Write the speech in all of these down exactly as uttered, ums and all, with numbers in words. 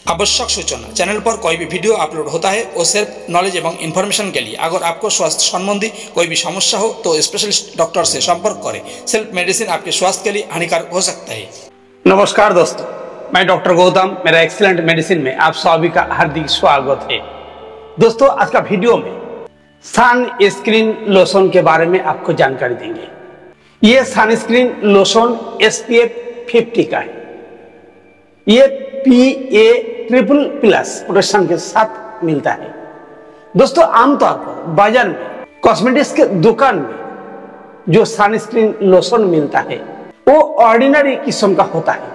आवश्यक सूचना चैनल पर कोई भी वीडियो अपलोड होता है वो सिर्फ नॉलेज एवं इन्फॉर्मेशन के लिए। अगर आपको स्वास्थ्य संबंधी कोई भी समस्या हो तो स्पेशलिस्ट डॉक्टर से संपर्क करें। सेल्फ मेडिसिन आपके स्वास्थ्य के लिए हानिकारक हो सकता है। नमस्कार दोस्तों, मैं डॉक्टर गौतम, मेरा एक्सीलेंट मेडिसिन में आप सभी का हार्दिक स्वागत है। दोस्तों, आज का वीडियो में सनस्क्रीन लोशन के बारे में आपको जानकारी देंगे। ये sunscreen lotion S P F fifty का है। ये P A triple plus protection के साथ मिलता है। दोस्तों, आमतौर पर बाजार में कॉस्मेटिक्स के दुकान में जो सनस्क्रीन लोशन मिलता है वो ऑर्डिनरी किस्म का होता है।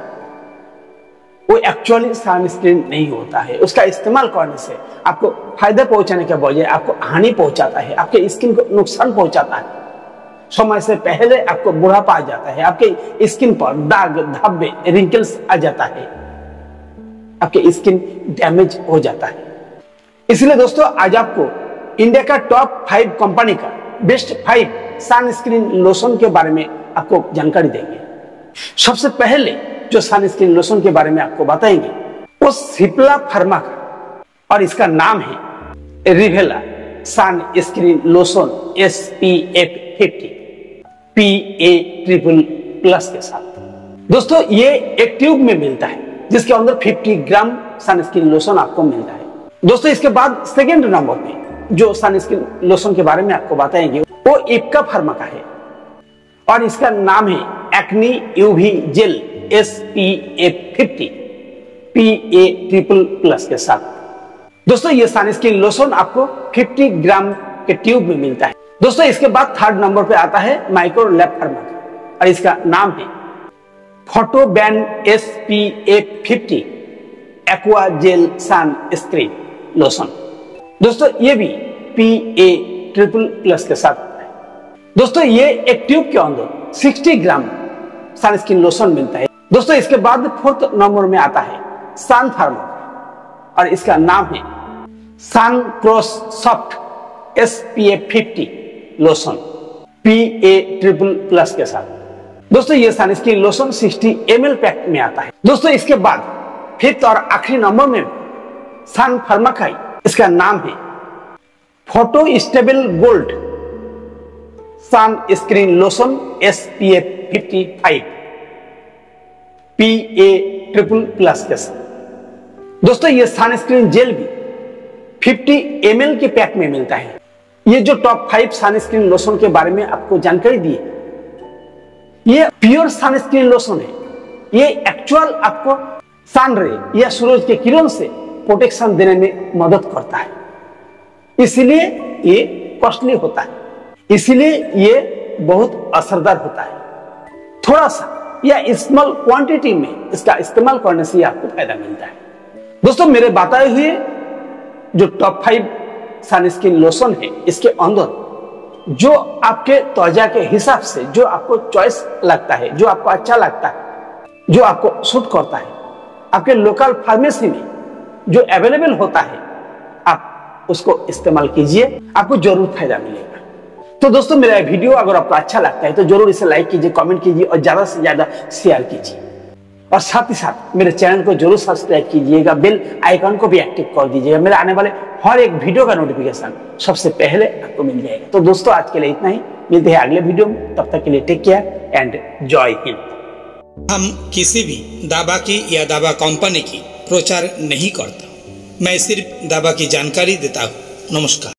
वो एक्चुअली सनस्क्रीन नहीं होता है। उसका इस्तेमाल करने से आपको फायदा पहुंचाने के बजाय आपको हानि पहुंचाता है, आपके स्किन को नुकसान पहुंचाता है। समय से पहले आपको बुढ़ापा आ जाता है, आपके स्किन पर दाग, धब्बे, रिंकल्स आ जाता है, आपके स्किन डैमेज हो जाता है। इसलिए दोस्तों, आज आपको इंडिया का टॉप फाइव कंपनी का बेस्ट फाइव सनस्क्रीन लोशन के बारे में आपको जानकारी देंगे। सबसे पहले जो सनस्क्रीन लोशन के बारे में आपको बताएंगे वो सिप्ला फार्मा का, और इसका नाम है रिवेला sunscreen lotion S P F fifty P A triple plus के साथ। दोस्तों, ये एक ट्यूब में मिलता है जिसके अंदर पचास ग्राम सनस्क्रीन लोशन आपको मिलता है। दोस्तों, इसके बाद सेकेंड नंबर पे जो सनस्क्रीन लोशन के बारे में आपको बताएंगे वो इप्का फार्मा का है, और इसका नाम है acne UV gel S P F fifty P A triple plus के साथ। दोस्तों, ये सनस्क्रीन लोशन आपको पचास ग्राम के ट्यूब में मिलता है। दोस्तों, इसके बाद थर्ड नंबर पे आता है माइक्रो लैब फार्मा का, और इसका नाम है Photoban S P F fifty aqua gel sunscreen lotion. दोस्तों, ये भी पी ए ट्रिपल प्लस के साथ होता है। दोस्तों, ये एक ट्यूब के अंदर साठ ग्राम सनस्क्रीन लोशन मिलता है। दोस्तों, इसके बाद फोर्थ नंबर में आता है सन फार्मा, और इसका नाम है sun cross soft S P F fifty lotion P A triple plus के साथ। दोस्तों, ये सनस्क्रीन लोशन साठ एम एल पैक में आता है। दोस्तों, इसके बाद फिफ्थ और आखिरी नंबर में सन फार्मा का, इसका नाम है photostable gold sunscreen lotion S P F fifty five P A triple plus के साथ। दोस्तों, ये सनस्क्रीन जेल भी पचास एम एल के पैक में मिलता है। ये जो टॉप फाइव सनस्क्रीन लोशन के बारे में आपको जानकारी दी है, ये प्योर सनस्क्रीन लोशन है। ये एक्चुअल आपको सन रे या सूरज के किरण से प्रोटेक्शन देने में मदद करता है, इसलिए ये कॉस्टली होता है, इसलिए ये बहुत असरदार होता है। थोड़ा सा या स्मॉल क्वांटिटी में इसका इस्तेमाल करने से आपको फायदा मिलता है। दोस्तों, मेरे बताए हुए जो टॉप फाइव सनस्क्रीन लोशन है, इसके अंदर जो आपके त्वचा के हिसाब से जो आपको चॉइस लगता है, जो आपको अच्छा लगता है, जो आपको सूट करता है, आपके लोकल फार्मेसी में जो अवेलेबल होता है, आप उसको इस्तेमाल कीजिए, आपको जरूर फायदा मिलेगा। तो दोस्तों, मेरा वीडियो अगर आपको अच्छा लगता है तो जरूर इसे लाइक कीजिए, कमेंट कीजिए और ज्यादा से ज्यादा शेयर कीजिए, और साथ ही साथ मेरे चैनल को जरूर सब्सक्राइब कीजिएगा, बेल आइकन को भी एक्टिव कर दीजिएगा। मेरे आने वाले हर एक वीडियो का नोटिफिकेशन सबसे पहले आपको मिल जाएगा। तो दोस्तों, आज के लिए इतना ही, मिलते हैं अगले वीडियो में। तब तक के लिए टेक केयर एंड जय हिंद। हम किसी भी दावा की या दावा कंपनी की प्रचार नहीं करता, मैं सिर्फ दावा की जानकारी देता हूँ। नमस्कार।